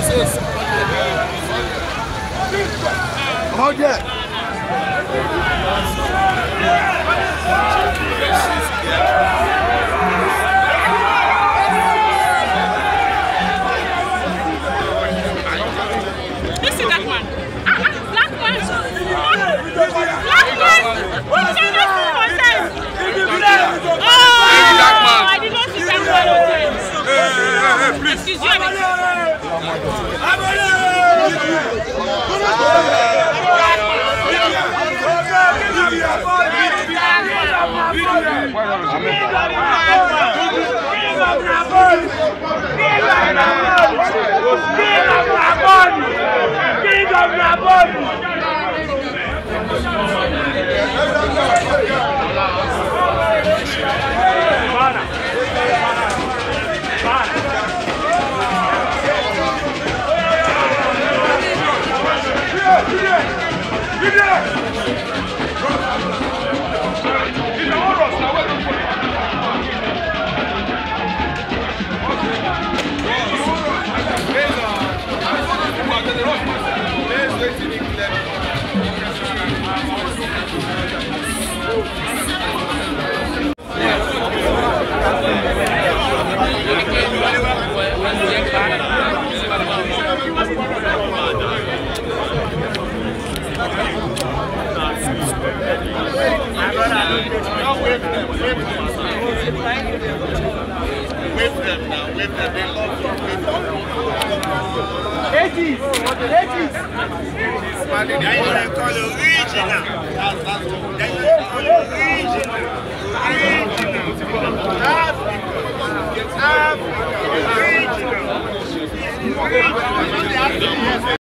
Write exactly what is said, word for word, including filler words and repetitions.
Hold that. This is that one. Ah, black one. Black one. Which China food hotel? Oh, I did not see that one hotel. Excuse you. King of Nabon! Whip them now, whip them, they love you. eighties! eighties! Then you call it original. That's, that's what. Then you call it original. Original. Half, half, original. Original.